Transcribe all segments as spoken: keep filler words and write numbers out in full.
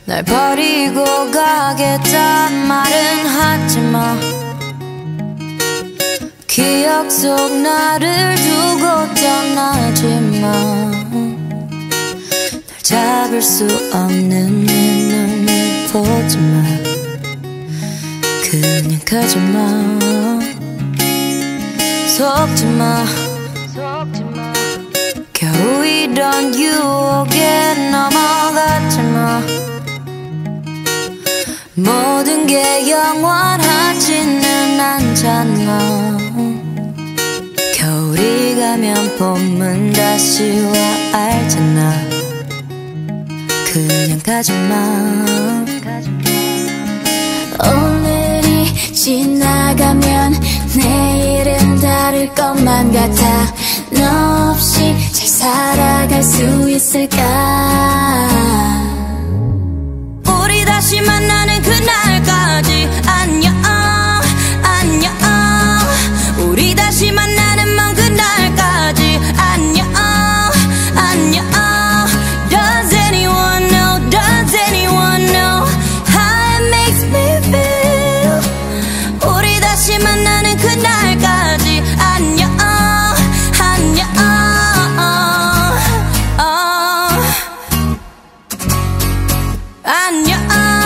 날 버리고 가겠단 말은 하지마. 기억 속 나를 두고 떠나지마. 날 잡을 수 없는 내 눈을 보지마. 그냥 가지마. 속지마. 겨우 이런 유혹에 넘어갔지마. 모든 게 영원하지는 않잖아. 겨울이 가면 봄은 다시 와 알잖아. 그냥 가지마. 오늘이 지나가면 내일은 다를 것만 같아. 너 없이 잘 살아갈 수 있을까? 우리 다시 만나는 그날까지 안녕 안녕. 우리 다시 만나는 먼 그날까지 안녕 안녕. Does anyone know, does anyone know how it makes me feel? 우리 다시 만나는 그날까지 안녕 안녕. 안녕.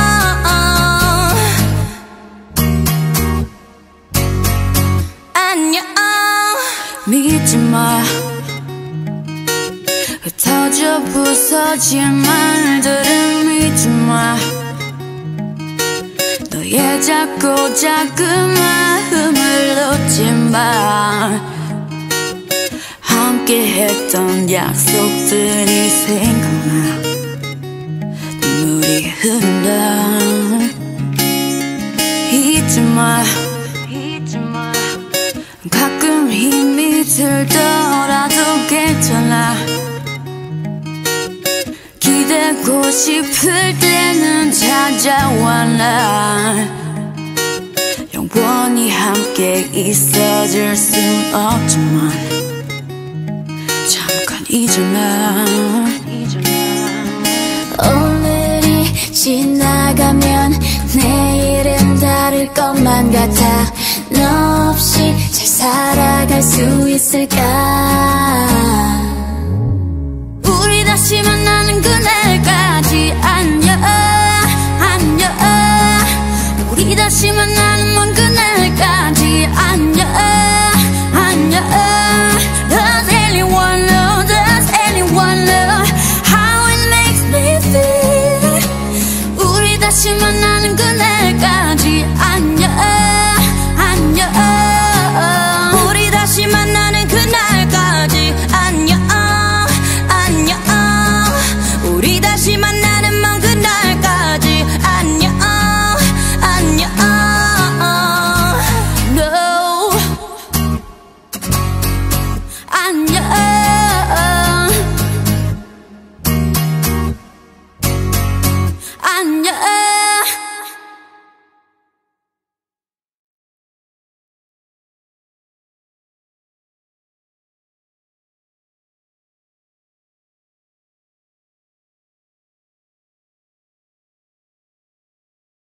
안녕. 믿지마. 흩어져 부서진 말들은 믿지마. 너의 작고 작은 마음을 놓지마. 함께 했던 약속들이 생각나. 눈물이 흐른다. 잊지마. 가끔 힘이 들더라도 괜찮아. 기대고 싶을 때는 찾아와. 나 영원히 함께 있어줄 순 없지만 잠깐 잊어놔. 오늘이 지나가면 내일은 다를 것만 같아. 너 없이 잘 살아갈 수 있을까? 우리 다시 만나는 그날까지 안녕 안녕. 우리 다시 만나는 먼 그날까지 안녕 안녕. Does anyone know, does anyone know how it makes me feel? 우리 다시 만나는 그날까지 안녕 안녕. 우리 다시 만나는 그날까지 안녕 안녕. 우리 다시 만나는 먼 그날까지 안녕 안녕. No. 안녕 안녕.